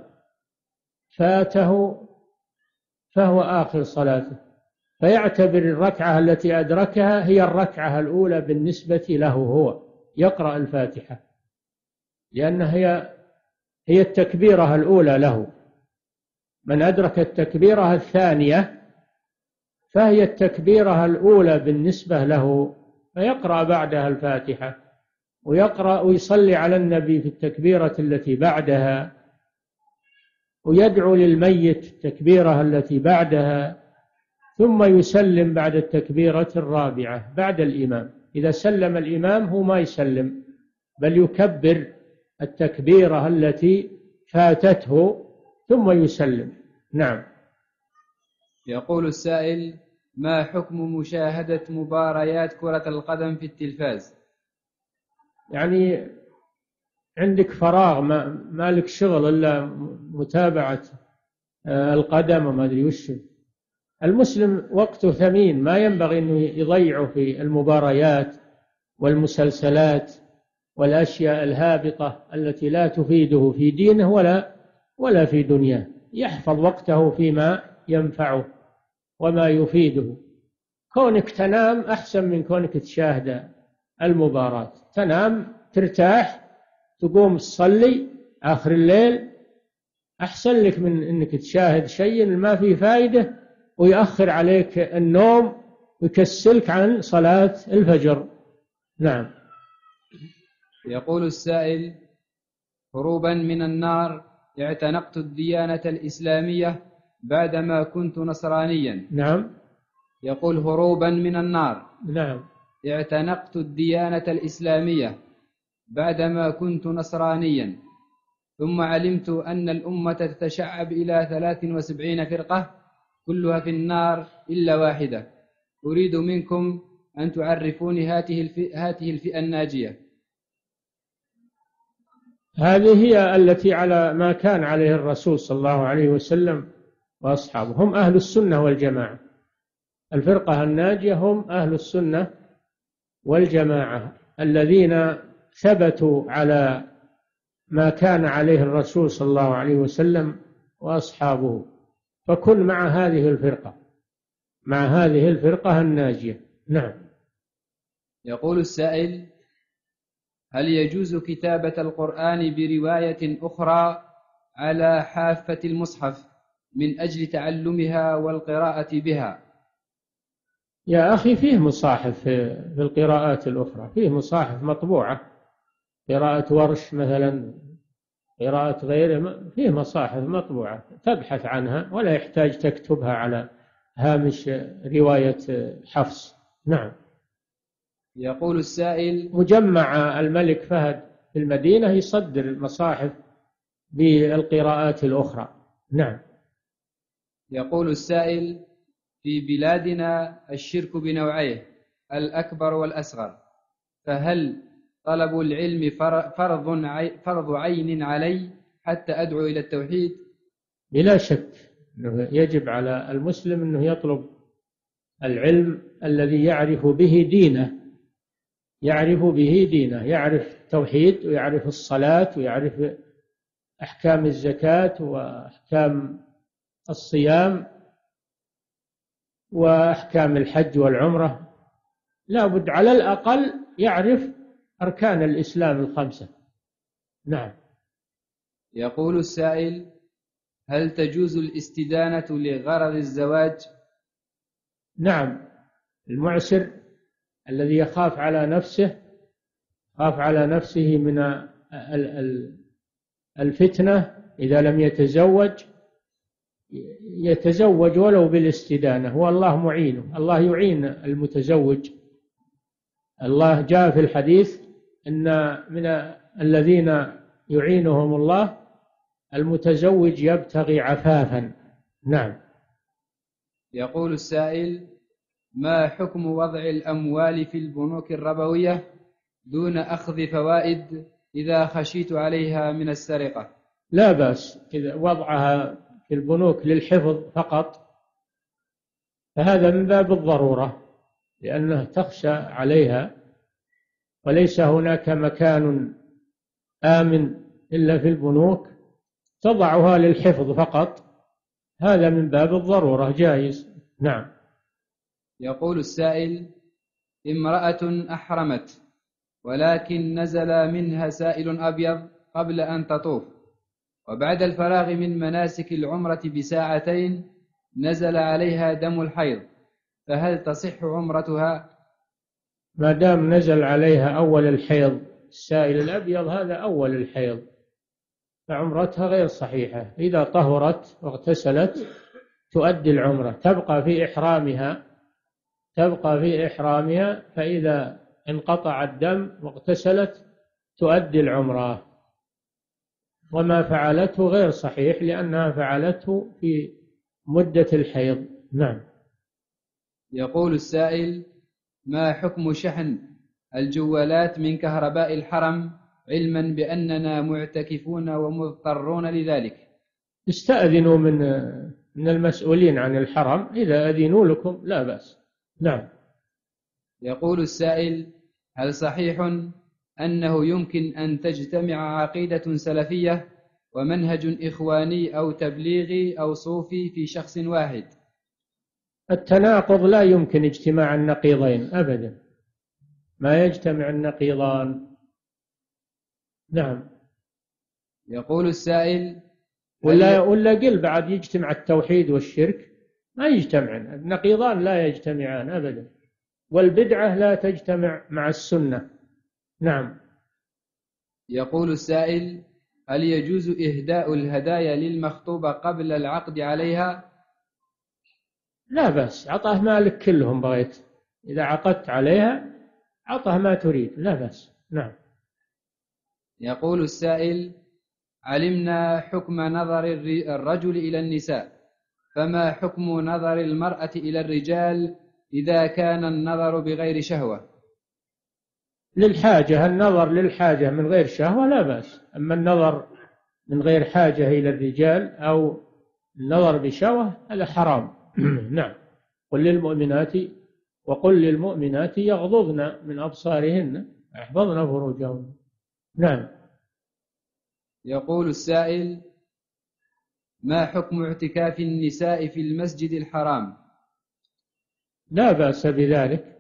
فاته فهو آخر صلاته، فيعتبر الركعة التي أدركها هي الركعة الأولى بالنسبة له، هو يقرأ الفاتحة لأنها هي هي التكبيرة الأولى له. من أدرك التكبيرة الثانية فهي التكبيرة الأولى بالنسبة له، فيقرأ بعدها الفاتحة، ويقرأ ويصلي على النبي في التكبيرة التي بعدها، ويدعو للميت التكبيرة التي بعدها، ثم يسلم بعد التكبيرة الرابعة بعد الإمام. إذا سلم الإمام هو ما يسلم، بل يكبر التكبيرة التي فاتته ثم يسلم. نعم. يقول السائل: ما حكم مشاهدة مباريات كرة القدم في التلفاز؟ يعني عندك فراغ، ما, ما لك شغل إلا متابعة القدم وما أدري وش. المسلم وقته ثمين، ما ينبغي أنه يضيعه في المباريات والمسلسلات والأشياء الهابطة التي لا تفيده في دينه ولا ولا في دنياه. يحفظ وقته فيما ينفعه وما يفيده. كونك تنام أحسن من كونك تشاهد المباراة. تنام ترتاح، تقوم تصلي آخر الليل، أحسن لك من أنك تشاهد شيء ما فيه فائدة ويأخر عليك النوم ويكسلك عن صلاة الفجر. نعم. يقول السائل: هروبا من النار اعتنقت الديانة الإسلامية بعدما كنت نصرانيا. نعم. يقول: هروبا من النار نعم اعتنقت الديانة الإسلامية بعدما كنت نصرانيا، ثم علمت أن الأمة تتشعب إلى ثلاث وسبعين فرقة كلها في النار إلا واحدة. أريد منكم أن تعرفوني هذه الفئة, هذه الفئة الناجية. هذه هي التي على ما كان عليه الرسول صلى الله عليه وسلم وأصحابه، هم أهل السنة والجماعة. الفرقة الناجية هم أهل السنة والجماعة الذين ثبتوا على ما كان عليه الرسول صلى الله عليه وسلم وأصحابه. فكن مع هذه الفرقة، مع هذه الفرقة الناجية. نعم. يقول السائل: هل يجوز كتابة القرآن برواية أخرى على حافة المصحف من أجل تعلمها والقراءة بها؟ يا أخي فيه مصاحف في القراءات الأخرى، فيه مصاحف مطبوعة، قراءة ورش مثلا، قراءة غيره، فيه مصاحف مطبوعة تبحث عنها ولا يحتاج تكتبها على هامش رواية حفص. نعم. يقول السائل: مجمع الملك فهد في المدينة يصدر المصاحف بالقراءات الأخرى. نعم. يقول السائل: في بلادنا الشرك بنوعيه الأكبر والأصغر، فهل طلب العلم فرض فرض عين علي حتى أدعو إلى التوحيد؟ بلا شك أنه يجب على المسلم أنه يطلب العلم الذي يعرف به دينه، يعرف به دينه، يعرف التوحيد ويعرف الصلاة ويعرف أحكام الزكاة وأحكام الصيام وأحكام الحج والعمرة. لا بد على الأقل يعرف أركان الإسلام الخمسة. نعم. يقول السائل: هل تجوز الاستدانة لغرض الزواج؟ نعم. المعسر الذي يخاف على نفسه خاف على نفسه من الفتنة إذا لم يتزوج يتزوج ولو بالاستدانة، والله معينه، الله يعين المتزوج. الله جاء في الحديث أن من الذين يعينهم الله المتزوج يبتغي عفافا. نعم. يقول السائل: ما حكم وضع الأموال في البنوك الربوية دون أخذ فوائد إذا خشيت عليها من السرقة؟ لا بأس إذا وضعها في البنوك للحفظ فقط، فهذا من باب الضرورة، لأنه تخشى عليها وليس هناك مكان آمن إلا في البنوك، تضعها للحفظ فقط، هذا من باب الضرورة جائز. نعم. يقول السائل: امرأة أحرمت ولكن نزل منها سائل أبيض قبل أن تطوف، وبعد الفراغ من مناسك العمرة بساعتين نزل عليها دم الحيض، فهل تصح عمرتها؟ ما دام نزل عليها أول الحيض، السائل الأبيض هذا أول الحيض، فعمرتها غير صحيحة. إذا طهرت واغتسلت تؤدي العمرة، تبقى في إحرامها تبقى في إحرامها فإذا انقطع الدم واغتسلت تؤدي العمرة. وما فعلته غير صحيح لأنها فعلته في مدة الحيض. نعم. يقول السائل: ما حكم شحن الجوالات من كهرباء الحرم علما بأننا معتكفون ومضطرون لذلك؟ استأذنوا من من المسؤولين عن الحرم، إذا أذنوا لكم لا بأس. نعم. يقول السائل: هل صحيح أنه يمكن أن تجتمع عقيدة سلفية ومنهج إخواني أو تبليغي أو صوفي في شخص واحد؟ التناقض لا يمكن اجتماع النقيضين أبدا، ما يجتمع النقيضان. نعم. يقول السائل: ولا ولا قل بعد يجتمع التوحيد والشرك؟ ما يجتمعان، النقيضان لا يجتمعان أبدا، والبدعة لا تجتمع مع السنة. نعم. يقول السائل: هل يجوز إهداء الهدايا للمخطوبة قبل العقد عليها؟ لا بأس، عطاه مالك كلهم بغيت، إذا عقدت عليها عطاه ما تريد، لا بأس. نعم. يقول السائل: علمنا حكم نظر الرجل إلى النساء، فما حكم نظر المرأة إلى الرجال إذا كان النظر بغير شهوة؟ للحاجة، النظر للحاجة من غير شهوة لا بأس، أما النظر من غير حاجة إلى الرجال أو النظر بشهوة هذا حرام. نعم. قل للمؤمنات وقل للمؤمنات يغضضن من أبصارهن يحفظن فروجهن. نعم. يقول السائل: ما حكم اعتكاف النساء في المسجد الحرام؟ لا بأس بذلك،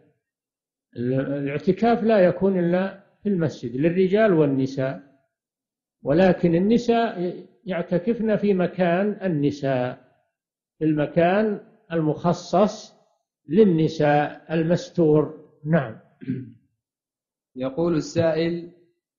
الاعتكاف لا يكون إلا في المسجد للرجال والنساء، ولكن النساء يعتكفن في مكان النساء، في المكان المخصص للنساء المستور. نعم. يقول السائل: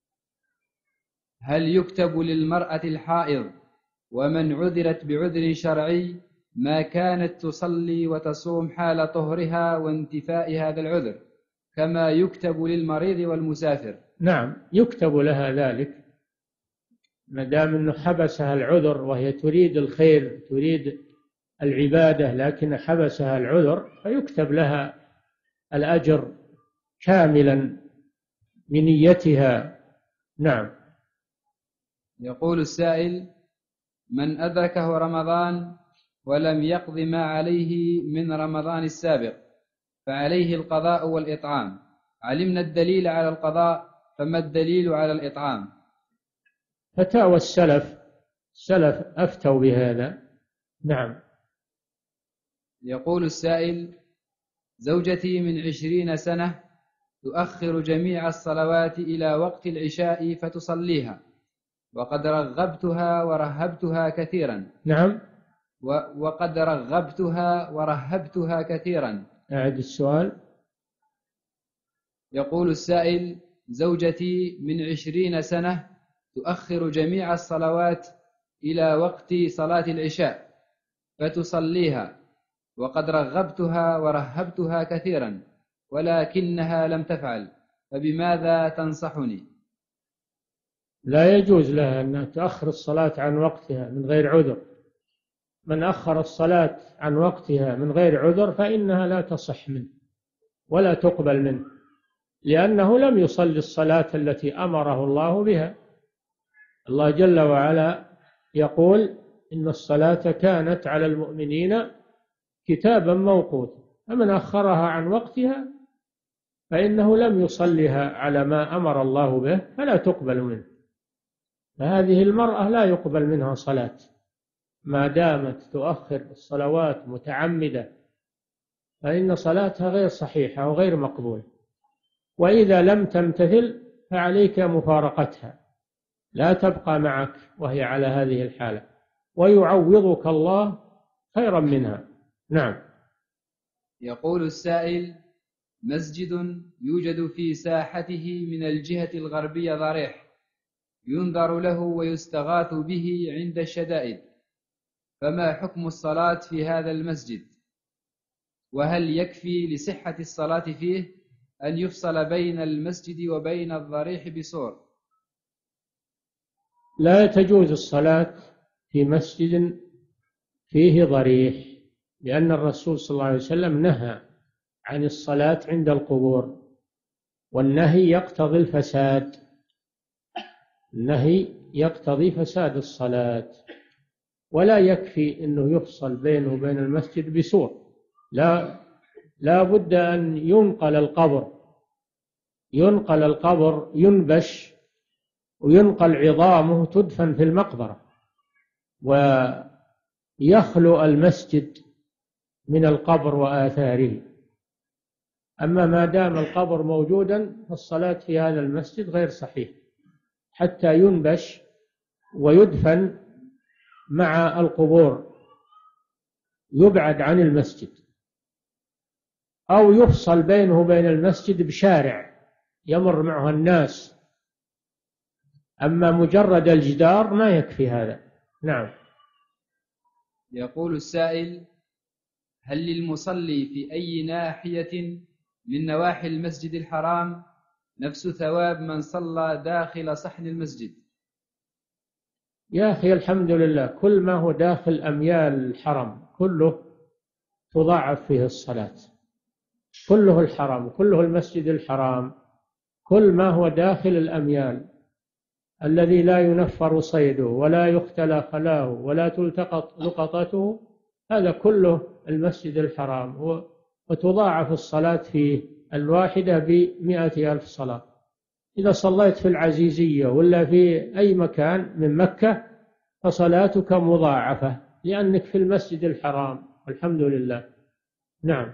هل يكتب للمرأة الحائض ومن عذرت بعذر شرعي ما كانت تصلي وتصوم حال طهرها وانتفاء هذا العذر كما يكتب للمريض والمسافر؟ نعم، يكتب لها ذلك ما دام أنه حبسها العذر وهي تريد الخير تريد العبادة لكن حبسها العذر، فيكتب لها الأجر كاملا بنيتها. نعم. يقول السائل: من أدركه رمضان ولم يقض ما عليه من رمضان السابق فعليه القضاء والإطعام. علمنا الدليل على القضاء، فما الدليل على الإطعام؟ فتاوى السلف، السلف أفتوا بهذا. نعم. يقول السائل: زوجتي من عشرين سنة تؤخر جميع الصلوات إلى وقت العشاء فتصليها، وقد رغبتها ورهبتها كثيرا. نعم. وقد رغبتها ورهبتها كثيرا. أعد السؤال. يقول السائل: زوجتي من عشرين سنة تؤخر جميع الصلوات إلى وقت صلاة العشاء فتصليها، وقد رغبتها ورهبتها كثيرا، ولكنها لم تفعل، فبماذا تنصحني؟ لا يجوز لها أن تؤخر الصلاة عن وقتها من غير عذر. من أخر الصلاة عن وقتها من غير عذر فإنها لا تصح منه ولا تقبل منه، لأنه لم يصلي الصلاة التي أمره الله بها. الله جل وعلا يقول: إن الصلاة كانت على المؤمنين كتابا موقوتا، فمن أخرها عن وقتها فإنه لم يصلها على ما أمر الله به فلا تقبل منه. فهذه المرأة لا يقبل منها صلاة ما دامت تؤخر الصلوات متعمدة، فإن صلاتها غير صحيحة وغير مقبولة. وإذا لم تمتثل فعليك مفارقتها، لا تبقى معك وهي على هذه الحالة، ويعوضك الله خيرا منها. نعم. يقول السائل: مسجد يوجد في ساحته من الجهة الغربية ضريح، ينظر له ويستغاث به عند الشدائد، فما حكم الصلاة في هذا المسجد؟ وهل يكفي لصحة الصلاة فيه أن يفصل بين المسجد وبين الضريح بسور؟ لا تجوز الصلاة في مسجد فيه ضريح، لأن الرسول صلى الله عليه وسلم نهى عن الصلاة عند القبور، والنهي يقتضي الفساد. النهي يقتضي فساد الصلاة، ولا يكفي أنه يفصل بينه وبين المسجد بسور. لا لا بد أن ينقل القبر، ينقل القبر ينبش وينقل عظامه تدفن في المقبرة، ويخلو المسجد من القبر وآثاره. أما ما دام القبر موجودا فالصلاة في هذا المسجد غير صحيح حتى ينبش ويدفن مع القبور، يبعد عن المسجد، أو يفصل بينه وبين المسجد بشارع يمر معه الناس. أما مجرد الجدار ما يكفي هذا. نعم. يقول السائل: هل للمصلي في أي ناحية من نواحي المسجد الحرام نفس ثواب من صلى داخل صحن المسجد؟ يا أخي الحمد لله، كل ما هو داخل أميال الحرم كله تضاعف فيه الصلاة، كله الحرم، كله المسجد الحرام، كل ما هو داخل الأميال الذي لا ينفر صيده ولا يختلى خلاه ولا تلتقط لقطته، هذا كله المسجد الحرام، وتضاعف الصلاة فيه الواحدة بمئة ألف صلاة. إذا صليت في العزيزية ولا في أي مكان من مكة فصلاتك مضاعفة لأنك في المسجد الحرام، والحمد لله. نعم.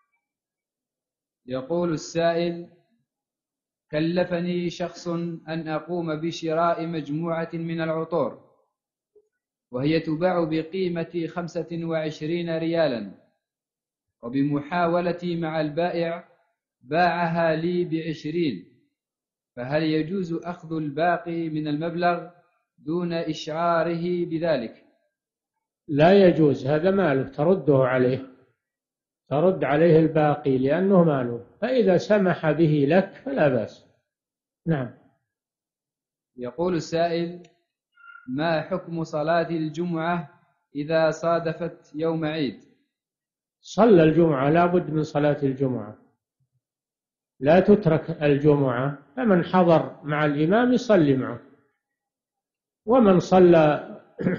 يقول السائل: كلفني شخص أن أقوم بشراء مجموعة من العطور، وهي تباع بقيمة خمسة وعشرين ريالا، وبمحاولتي مع البائع باعها لي بعشرين، فهل يجوز أخذ الباقي من المبلغ دون إشعاره بذلك؟ لا يجوز، هذا ماله ترده عليه، ترد عليه الباقي لأنه ماله، فإذا سمح به لك فلا بأس. نعم. يقول السائل: ما حكم صلاة الجمعة إذا صادفت يوم عيد؟ صلى الجمعة، لا بد من صلاة الجمعة، لا تترك الجمعة، فمن حضر مع الإمام يصلي معه، ومن صلى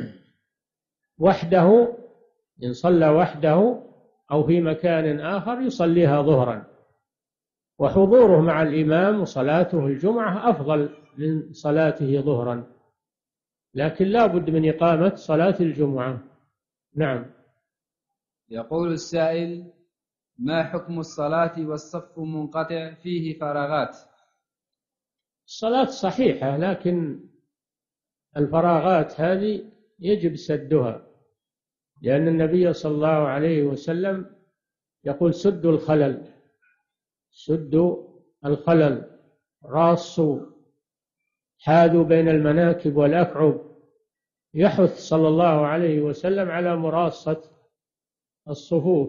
وحده إن صلى وحده أو في مكان آخر يصليها ظهرا، وحضوره مع الإمام وصلاته الجمعة أفضل من صلاته ظهرا، لكن لا بد من إقامة صلاة الجمعة. نعم. يقول السائل: ما حكم الصلاة والصف منقطع فيه فراغات؟ الصلاة صحيحة، لكن الفراغات هذه يجب سدها، لأن النبي صلى الله عليه وسلم يقول: سدوا الخلل، سدوا الخلل، راصوا، حاذوا بين المناكب والأكعب. يحث صلى الله عليه وسلم على مراصة الصفوف،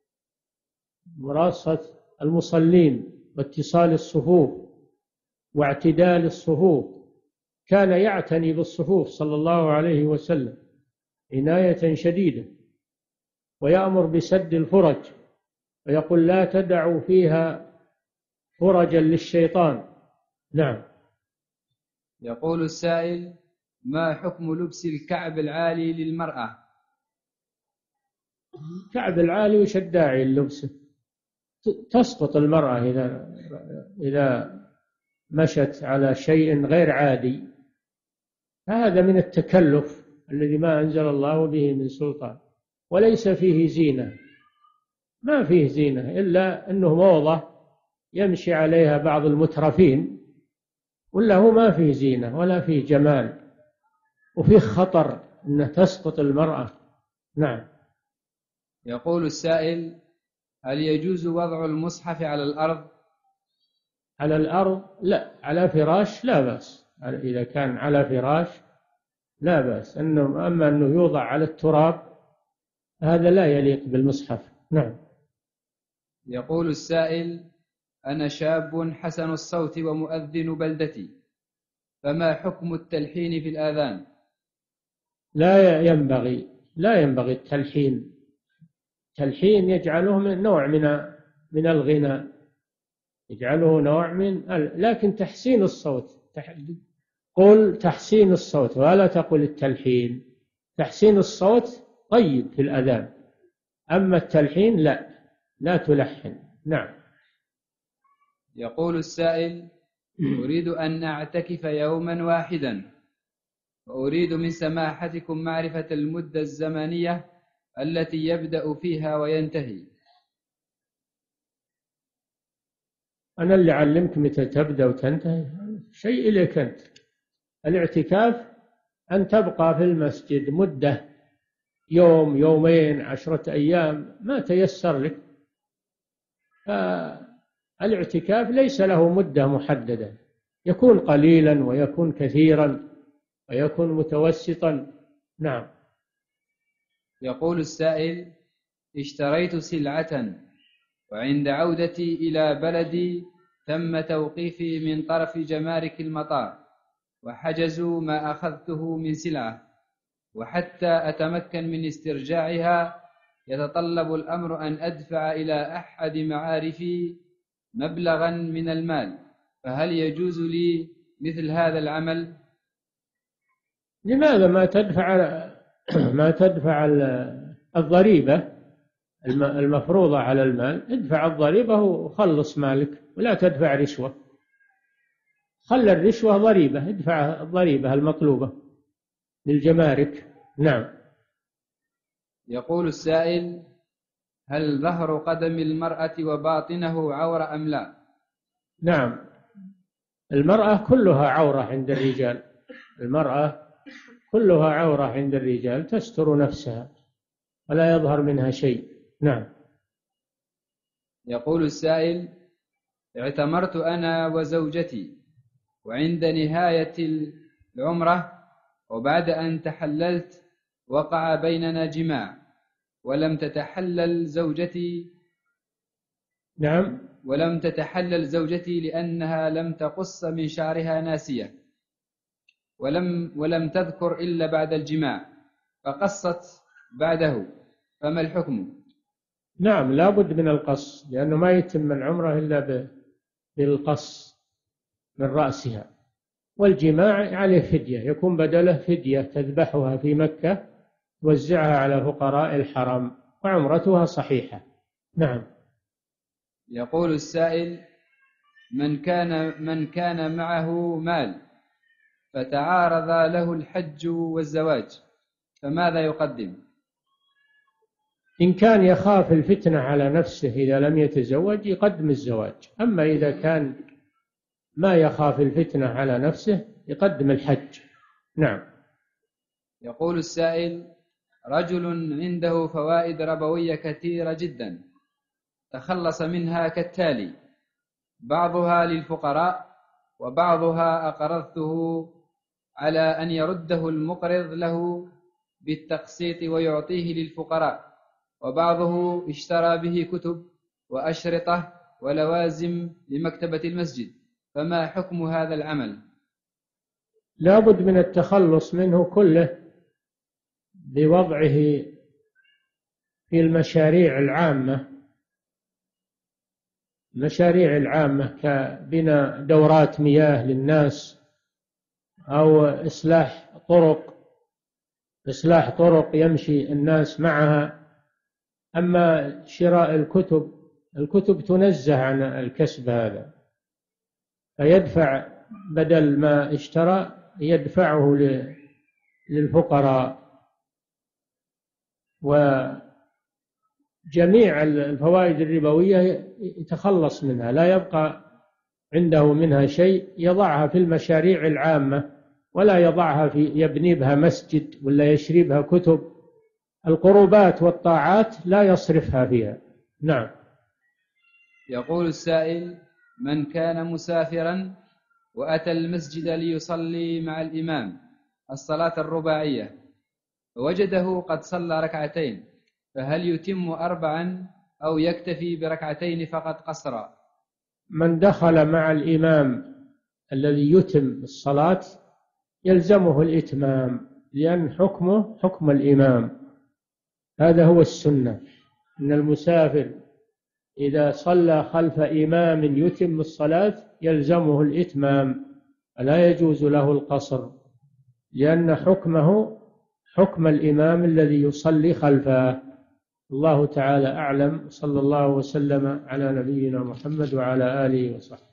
مراصة المصلين، واتصال الصفوف واعتدال الصفوف. كان يعتني بالصفوف صلى الله عليه وسلم عناية شديدة، ويأمر بسد الفرج، ويقول: لا تدعوا فيها فرجا للشيطان. نعم. يقول السائل: ما حكم لبس الكعب العالي للمرأة؟ الكعب العالي وش الداعي للبسه؟ تسقط المرأة إذا إذا مشت على شيء غير عادي، هذا من التكلف الذي ما أنزل الله به من سلطان، وليس فيه زينة، ما فيه زينة إلا أنه موضة يمشي عليها بعض المترفين، ولا هو ما فيه زينة ولا فيه جمال، وفيه خطر أنه تسقط المرأة. نعم. يقول السائل: هل يجوز وضع المصحف على الأرض؟ على الأرض لا، على فراش لا بأس، إذا كان على فراش لا بأس، أنه أما أنه يوضع على التراب هذا لا يليق بالمصحف. نعم. يقول السائل: أنا شاب حسن الصوت ومؤذن بلدتي، فما حكم التلحين في الآذان؟ لا ينبغي لا ينبغي التلحين. التلحين يجعله من نوع من من الغناء، يجعله نوع من، لكن تحسين الصوت، قل تحسين الصوت ولا تقل التلحين. تحسين الصوت طيب في الأذان، أما التلحين لا، لا تلحن. نعم. يقول السائل: أريد أن أعتكف يوما واحدا، وأريد من سماحتكم معرفة المدة الزمنية التي يبدأ فيها وينتهي. أنا اللي علمك متى تبدأ وتنتهي، شيء إليك أنت. الاعتكاف أن تبقى في المسجد مدة يوم، يومين، عشرة أيام، ما تيسر لك. فالاعتكاف ليس له مدة محددة، يكون قليلا ويكون كثيرا ويكون متوسطا. نعم. يقول السائل: اشتريت سلعة، وعند عودتي إلى بلدي تم توقيفي من طرف جمارك المطار، وحجزوا ما أخذته من سلعة، وحتى أتمكن من استرجاعها يتطلب الأمر أن أدفع إلى أحد معارفي مبلغا من المال، فهل يجوز لي مثل هذا العمل؟ لماذا ما تدفع ما تدفع الضريبة المفروضة على المال؟ ادفع الضريبة وخلص مالك، ولا تدفع رشوة. خلى الرشوة ضريبة، ادفع الضريبة المطلوبة للجمارك. نعم. يقول السائل: هل ظهر قدم المرأة وباطنه عورة أم لا؟ نعم، المرأة كلها عورة عند الرجال، المرأة كلها عورة عند الرجال، تستر نفسها ولا يظهر منها شيء. نعم. يقول السائل: اعتمرت أنا وزوجتي، وعند نهاية العمرة وبعد أن تحللت وقع بيننا جماع، ولم تتحلل زوجتي نعم ولم تتحلل زوجتي لأنها لم تقص من شعرها ناسية، ولم ولم تذكر إلا بعد الجماع، فقصت بعده، فما الحكم؟ نعم، لا بد من القص، لأنه ما يتم العمرة إلا بالقص من رأسها. والجماع عليه فدية، يكون بدله فدية تذبحها في مكة توزعها على فقراء الحرم، وعمرتها صحيحة. نعم. يقول السائل: من كان من كان معه مال فتعارض له الحج والزواج فماذا يقدم؟ إن كان يخاف الفتنة على نفسه إذا لم يتزوج يقدم الزواج، أما إذا كان ما يخاف الفتنة على نفسه يقدم الحج. نعم. يقول السائل: رجل عنده فوائد ربوية كثيرة جدا تخلص منها كالتالي: بعضها للفقراء وبعضها أقرضته على أن يرده المقرض له بالتقسيط ويعطيه للفقراء، وبعضه اشترى به كتب وأشرطة ولوازم لمكتبة المسجد، فما حكم هذا العمل؟ لا بد من التخلص منه كله بوضعه في المشاريع العامة، المشاريع العامة كبناء دورات مياه للناس، أو إصلاح طرق إصلاح طرق يمشي الناس معها. أما شراء الكتب، الكتب تنزه عن الكسب هذا، فيدفع بدل ما اشترى يدفعه للفقراء. وجميع الفوائد الربوية يتخلص منها، لا يبقى عنده منها شيء، يضعها في المشاريع العامة، ولا يضعها في يبني بها مسجد ولا يشري بها كتب. القربات والطاعات لا يصرفها فيها. نعم. يقول السائل: من كان مسافرا وأتى المسجد ليصلي مع الإمام الصلاة الرباعية ووجده قد صلى ركعتين، فهل يتم أربعا أو يكتفي بركعتين فقط قصرا؟ من دخل مع الإمام الذي يتم الصلاة يلزمه الإتمام، لأن حكمه حكم الإمام. هذا هو السنة، أن المسافر إذا صلى خلف إمام يتم الصلاة يلزمه الإتمام، فلا يجوز له القصر، لأن حكمه حكم الإمام الذي يصلي خلفه. الله تعالى أعلم، صلى الله وسلم على نبينا محمد وعلى آله وصحبه.